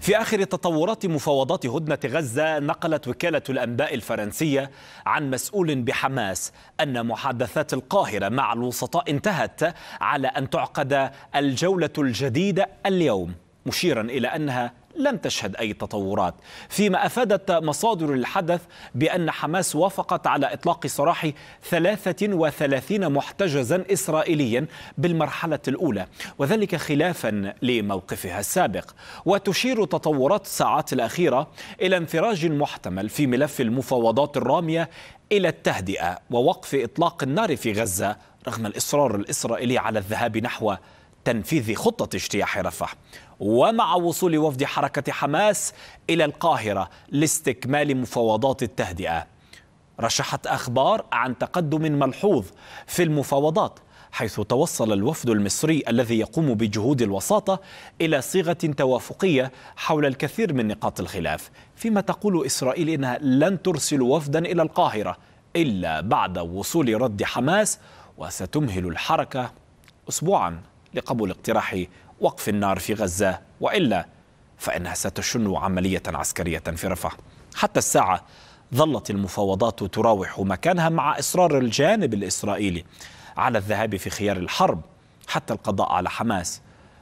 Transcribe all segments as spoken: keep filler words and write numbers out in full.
في آخر تطورات مفاوضات هدنة غزة، نقلت وكالة الأنباء الفرنسية عن مسؤول بحماس أن محادثات القاهرة مع الوسطاء انتهت على أن تعقد الجولة الجديدة اليوم، مشيرا إلى أنها لم تشهد أي تطورات، فيما أفادت مصادر الحدث بأن حماس وافقت على إطلاق سراح ثلاثة وثلاثين محتجزا إسرائيليا بالمرحلة الأولى، وذلك خلافا لموقفها السابق. وتشير تطورات الساعات الأخيرة إلى انفراج محتمل في ملف المفاوضات الرامية إلى التهدئة ووقف إطلاق النار في غزة، رغم الإصرار الإسرائيلي على الذهاب نحو تنفيذ خطة اجتياح رفح. ومع وصول وفد حركة حماس إلى القاهرة لاستكمال مفاوضات التهدئة، رشحت أخبار عن تقدم ملحوظ في المفاوضات، حيث توصل الوفد المصري الذي يقوم بجهود الوساطة إلى صيغة توافقية حول الكثير من نقاط الخلاف، فيما تقول إسرائيل إنها لن ترسل وفدا إلى القاهرة إلا بعد وصول رد حماس، وستمهل الحركة أسبوعا لقبول اقتراح وقف النار في غزة، وإلا فإنها ستشن عملية عسكرية في رفح. حتى الساعة ظلت المفاوضات تراوح مكانها مع إصرار الجانب الإسرائيلي على الذهاب في خيار الحرب حتى القضاء على حماس،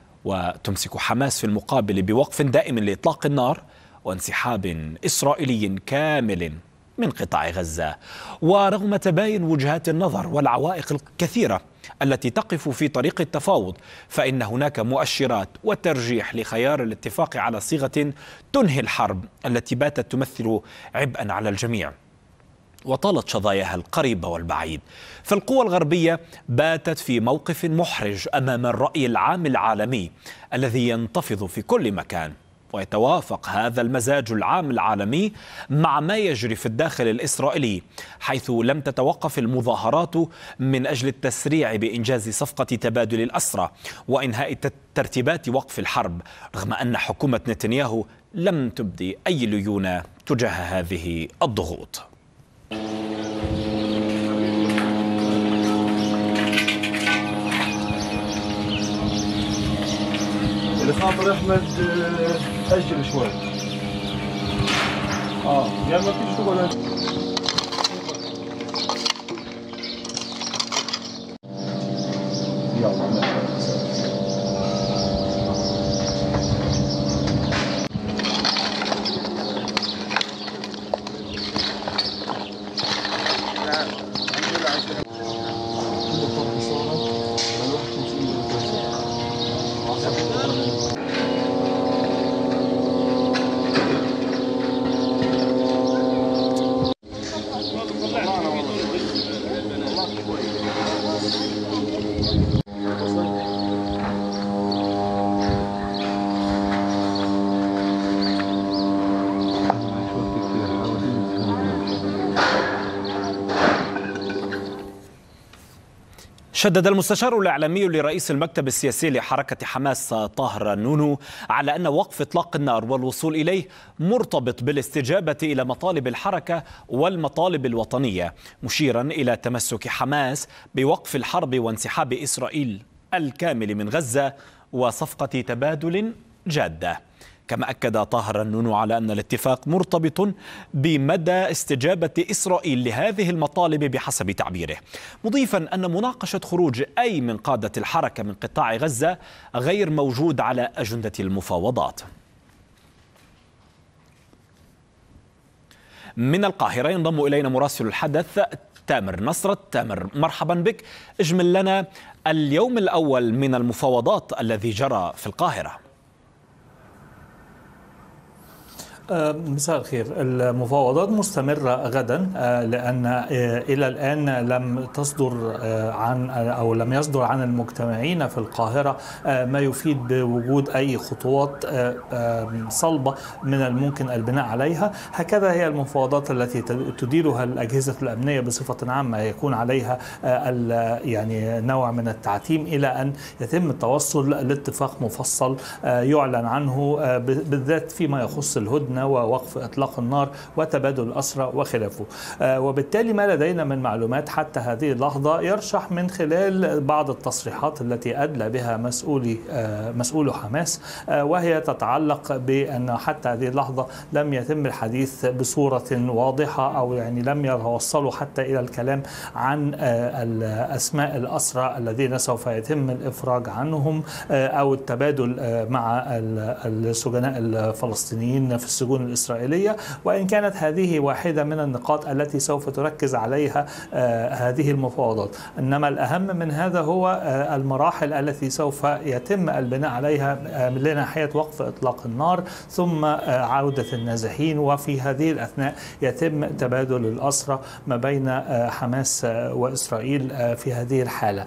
وتمسك حماس في المقابل بوقف دائم لإطلاق النار وانسحاب إسرائيلي كامل من قطاع غزة. ورغم تباين وجهات النظر والعوائق الكثيرة التي تقف في طريق التفاوض، فإن هناك مؤشرات وترجيح لخيار الاتفاق على صيغة تنهي الحرب التي باتت تمثل عبئا على الجميع وطالت شظاياها القريب والبعيد. فالقوى الغربية باتت في موقف محرج أمام الرأي العام العالمي الذي ينتفض في كل مكان، ويتوافق هذا المزاج العام العالمي مع ما يجري في الداخل الإسرائيلي، حيث لم تتوقف المظاهرات من أجل التسريع بإنجاز صفقة تبادل الأسرى وإنهاء ترتيبات وقف الحرب، رغم أن حكومة نتنياهو لم تبدي أي ليونة تجاه هذه الضغوط. اللي خاطر احمد اجل شوي. اه يا ما فيش شغل. يلا شدد المستشار الإعلامي لرئيس المكتب السياسي لحركة حماس طاهر النونو على أن وقف إطلاق النار والوصول إليه مرتبط بالاستجابة إلى مطالب الحركة والمطالب الوطنية، مشيرا إلى تمسك حماس بوقف الحرب وانسحاب إسرائيل الكامل من غزة وصفقة تبادل جادة. كما أكد طاهر النونو على أن الاتفاق مرتبط بمدى استجابة إسرائيل لهذه المطالب بحسب تعبيره، مضيفا أن مناقشة خروج أي من قادة الحركة من قطاع غزة غير موجود على أجندة المفاوضات. من القاهرة ينضم إلينا مراسل الحدث تامر نصرت. تامر، مرحبا بك. اجمل لنا اليوم الأول من المفاوضات الذي جرى في القاهرة. مساء الخير. المفاوضات مستمرة غدا، لأن إلى الآن لم تصدر عن أو لم يصدر عن المجتمعين في القاهرة ما يفيد بوجود أي خطوات صلبة من الممكن البناء عليها. هكذا هي المفاوضات التي تديرها الأجهزة الأمنية بصفة عامة، يكون عليها يعني نوع من التعتيم إلى أن يتم التوصل لاتفاق مفصل يعلن عنه، بالذات فيما يخص الهدنة تتناوى وقف إطلاق النار وتبادل الأسرى وخلافه. وبالتالي ما لدينا من معلومات حتى هذه اللحظة يرشح من خلال بعض التصريحات التي أدلى بها مسؤولي مسؤول حماس، وهي تتعلق بأن حتى هذه اللحظة لم يتم الحديث بصورة واضحة، أو يعني لم يتوصلوا حتى إلى الكلام عن أسماء الأسرى الذين سوف يتم الإفراج عنهم أو التبادل مع السجناء الفلسطينيين في السجون الإسرائيلية، وإن كانت هذه واحدة من النقاط التي سوف تركز عليها هذه المفاوضات. إنما الأهم من هذا هو المراحل التي سوف يتم البناء عليها من ناحية وقف إطلاق النار ثم عودة النازحين، وفي هذه الأثناء يتم تبادل الأسرى ما بين حماس وإسرائيل في هذه الحالة.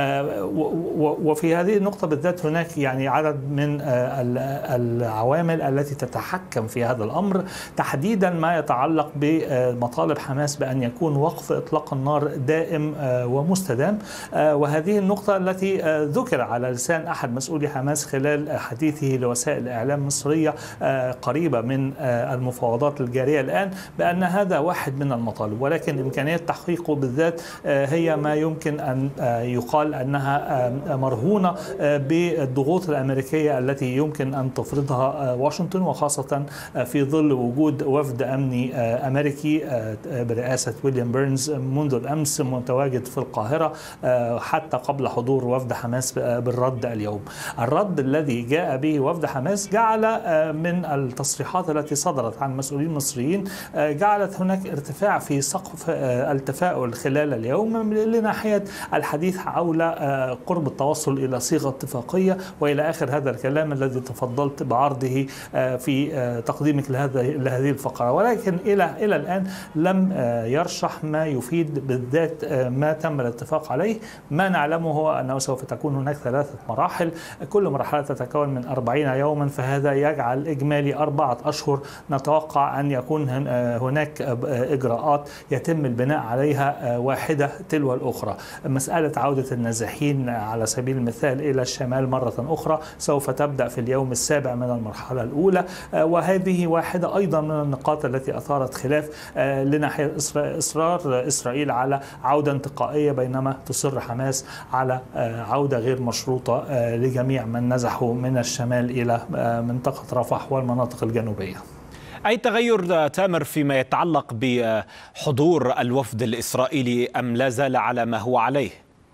وفي هذه النقطة بالذات هناك يعني عدد من العوامل التي تتحكم في هذا الأمر، تحديدا ما يتعلق بمطالب حماس بأن يكون وقف إطلاق النار دائم ومستدام. وهذه النقطة التي ذكر على لسان أحد مسؤولي حماس خلال حديثه لوسائل الإعلام المصرية قريبة من المفاوضات الجارية الآن، بأن هذا واحد من المطالب، ولكن إمكانية تحقيقه بالذات هي ما يمكن أن يقال أنها مرهونة بالضغوط الأمريكية التي يمكن أن تفرضها واشنطن، وخاصة في ظل وجود وفد أمني أمريكي برئاسة ويليام بيرنز منذ الأمس متواجد في القاهرة حتى قبل حضور وفد حماس بالرد اليوم. الرد الذي جاء به وفد حماس جعل من التصريحات التي صدرت عن مسؤولين مصريين جعلت هناك ارتفاع في سقف التفاؤل خلال اليوم لناحية الحديث حول قرب التوصل إلى صيغة اتفاقية وإلى آخر هذا الكلام الذي تفضلت بعرضه في تقديمك لهذه الفقرة. ولكن إلى إلى الآن لم يرشح ما يفيد بالذات ما تم الاتفاق عليه. ما نعلمه هو أنه سوف تكون هناك ثلاثة مراحل، كل مرحلة تتكون من أربعين يوما، فهذا يجعل إجمالي أربعة أشهر نتوقع أن يكون هناك إجراءات يتم البناء عليها واحدة تلو الأخرى. مسألة عودة النازحين على سبيل المثال إلى الشمال مرة أخرى سوف تبدأ في اليوم السابع من المرحلة الأولى، وهذه واحدة أيضا من النقاط التي أثارت خلاف لناحية إصرار إسرائيل على عودة انتقائية، بينما تصر حماس على عودة غير مشروطة لجميع من نزحوا من الشمال إلى منطقة رفح والمناطق الجنوبية. أي تغير تامر فيما يتعلق بحضور الوفد الإسرائيلي أم لا زال على ما هو عليه؟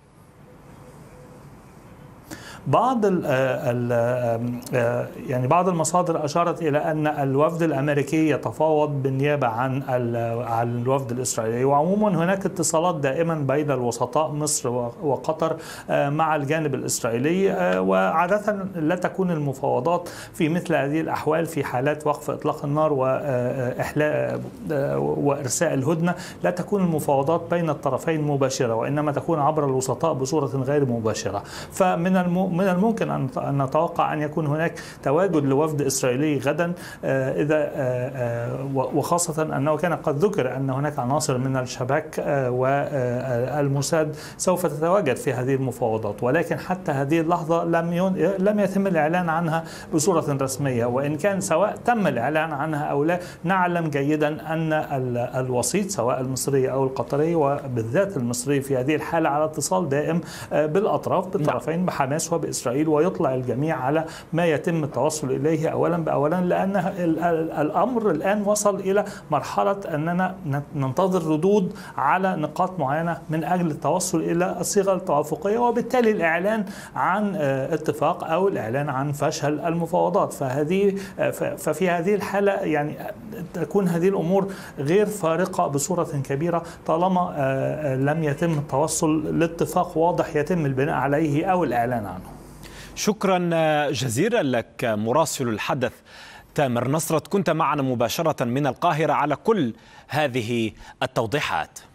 بعض ال ال يعني بعض المصادر أشارت إلى أن الوفد الأمريكي يتفاوض بالنيابة عن عن الوفد الإسرائيلي، وعموما هناك اتصالات دائما بين الوسطاء مصر وقطر مع الجانب الإسرائيلي، وعادة لا تكون المفاوضات في مثل هذه الأحوال في حالات وقف إطلاق النار وإحلاء وإرساء الهدنة، لا تكون المفاوضات بين الطرفين مباشرة، وإنما تكون عبر الوسطاء بصورة غير مباشرة. فمن الم من الممكن أن نتوقع أن يكون هناك تواجد لوفد إسرائيلي غدا، إذا وخاصة أنه كان قد ذكر أن هناك عناصر من الشباك والموساد سوف تتواجد في هذه المفاوضات، ولكن حتى هذه اللحظة لم لم يتم الإعلان عنها بصورة رسمية، وإن كان سواء تم الإعلان عنها أو لا نعلم جيدا أن الوسيط سواء المصري أو القطري وبالذات المصري في هذه الحالة على اتصال دائم بالأطراف بالطرفين بحماس وبإسرائيل، ويطلع الجميع على ما يتم التوصل إليه أولا بأولا، لأن الأمر الآن وصل إلى مرحلة أننا ننتظر ردود على نقاط معينة من أجل التوصل إلى الصيغة التوافقية، وبالتالي الإعلان عن اتفاق أو الإعلان عن فشل المفاوضات. فهذه ففي هذه الحالة يعني تكون هذه الأمور غير فارقة بصورة كبيرة طالما لم يتم التوصل لاتفاق واضح يتم البناء عليه أو الإعلان عنه. شكرا جزيلا لك مراسل الحدث تامر نصرت، كنت معنا مباشرة من القاهرة على كل هذه التوضيحات.